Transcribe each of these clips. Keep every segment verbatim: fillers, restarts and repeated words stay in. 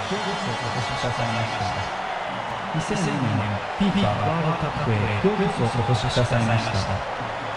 協議室をお越しくださいました。にせんにねん フィファ ワールドカップへ協議室をお越しくださいました。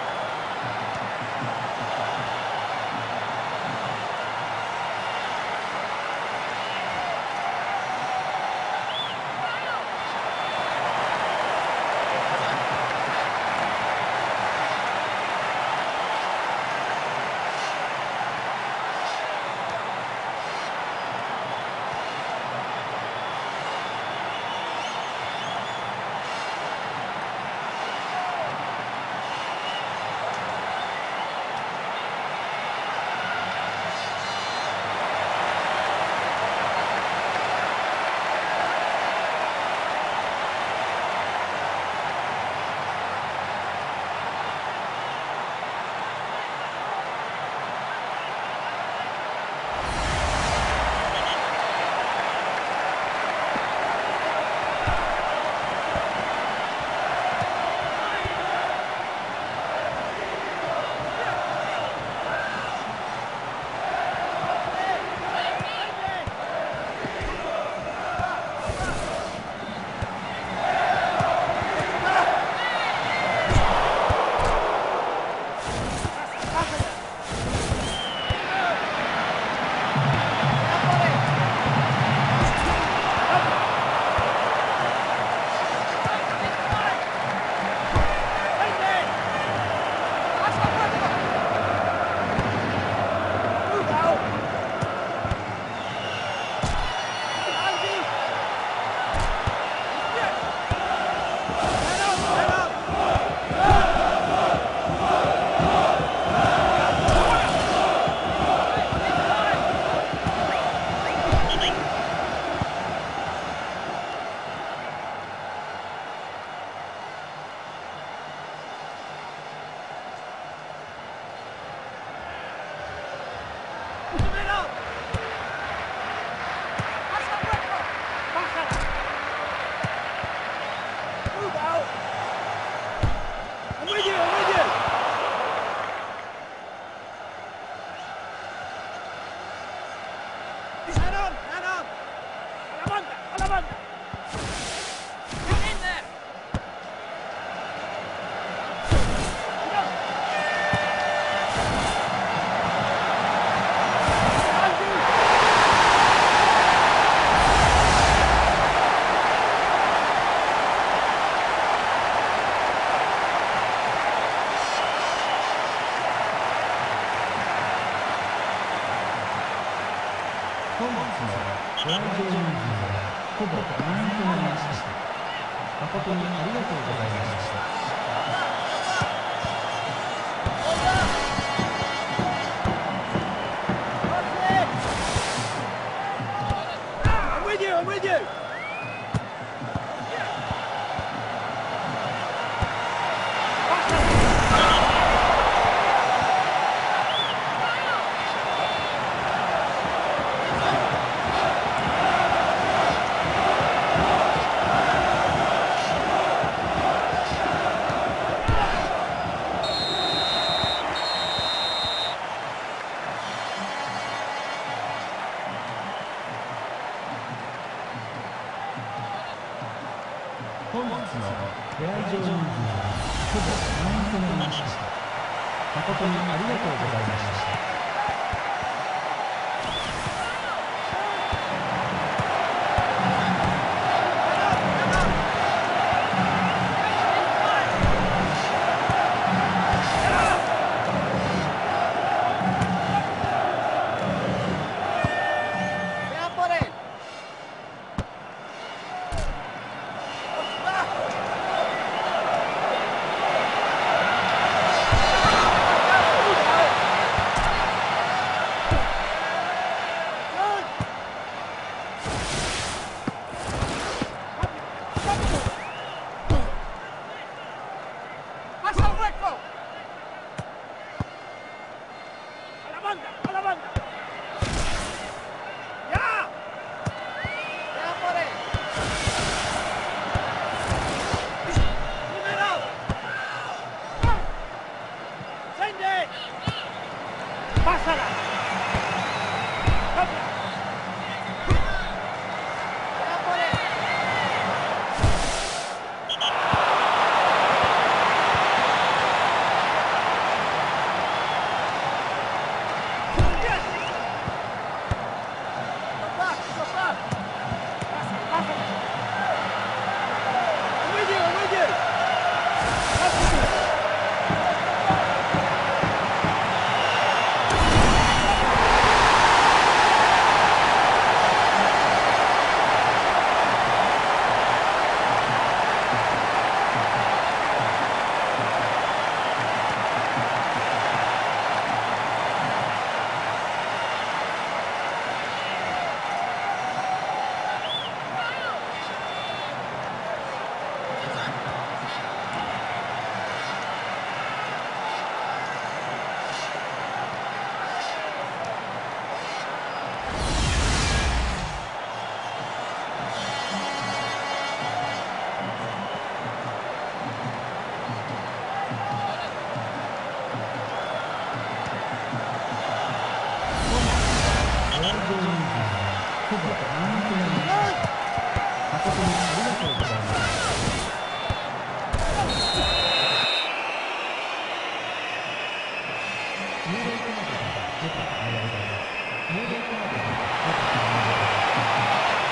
本日のご来場人数はほぼ満員となりました。誠にありがとうございました。本日のご来場人数はほぼ満員となりました。誠にありがとうございました。 ほぼ満員となりました。誠にありがとうございます。入場コマが出たおめでとうございます。入場コマが出たおめでとうございます。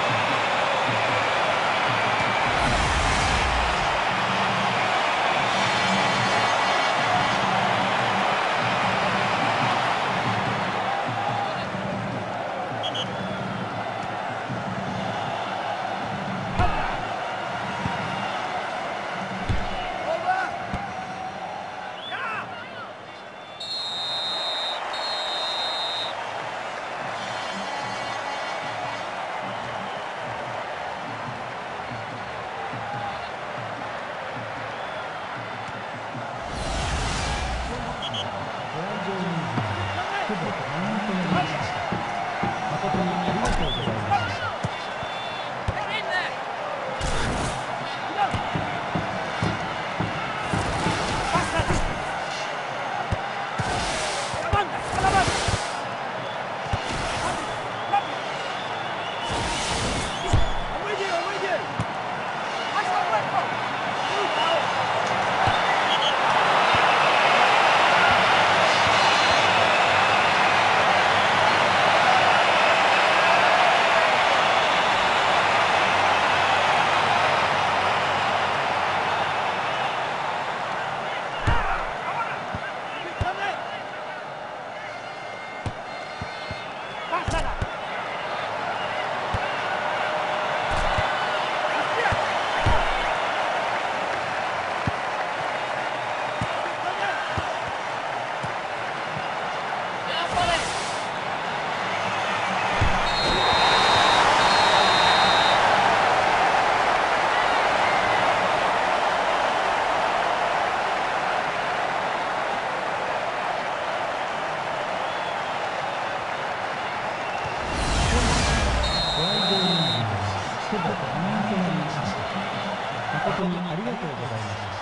ほぼ満員となりました。誠にありがとうございます。ほぼ満員となりました。誠にありがとうございました。